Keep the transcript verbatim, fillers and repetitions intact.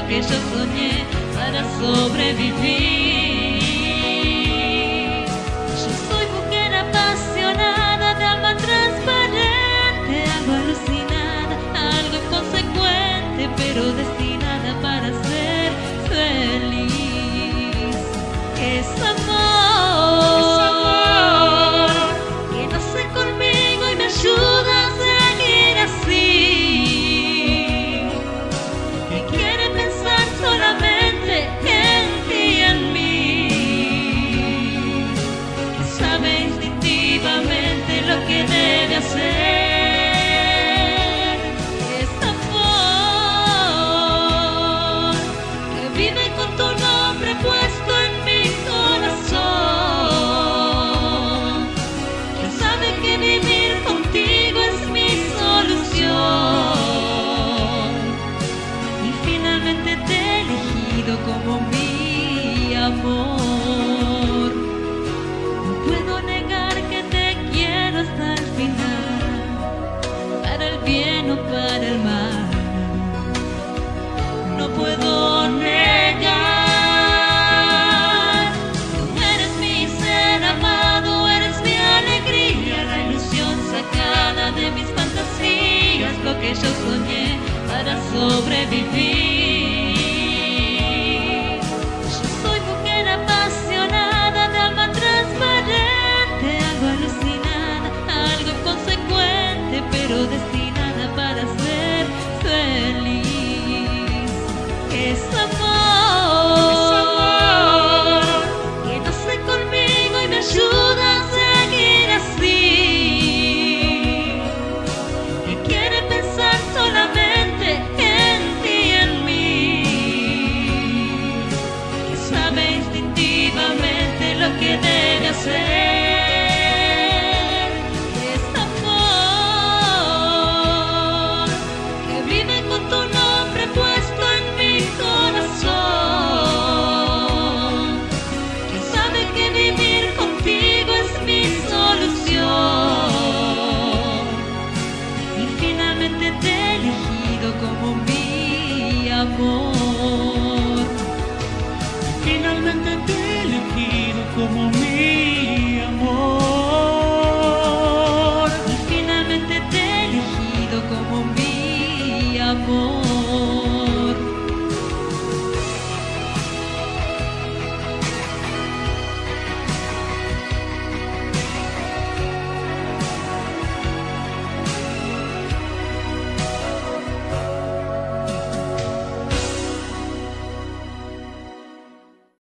que yo soñé para sobrevivir. Yo soy mujer apasionada, de alma transparente, algo alucinada, algo inconsecuente, pero destinada para ser feliz. Es amor, es amor, que nace conmigo y me ayuda a seguir así. Que quiere pensar solamente en ti y en mí. Que sabe instintivamente lo que debe hacer. Es amor, que vive con tu nombre puesto en mi corazón. Que sabe que vivir contigo es mi solución. Y finalmente te he elegido como mi amor. No puedo negar que te quiero hasta el final, para el bien o para el mal. No puedo negar, tú eres mi ser amado, eres mi alegría, la ilusión sacada de mis fantasías, lo que yo soñé para sobrevivir. Yo soy mujer apasionada, de alma transparente, algo alucinada, algo inconsecuente, pero destinada para ser feliz. Es amor, es amor, que nace conmigo y me ayuda a seguir así. Que quiere pensar solamente en ti y en mí. Que sabe instintivamente lo que debe hacer. Es amor, que vive con tu nombre puesto en mi corazón. Que sabe que vivir contigo es mi solución. Y finalmente te he elegido como mi amor.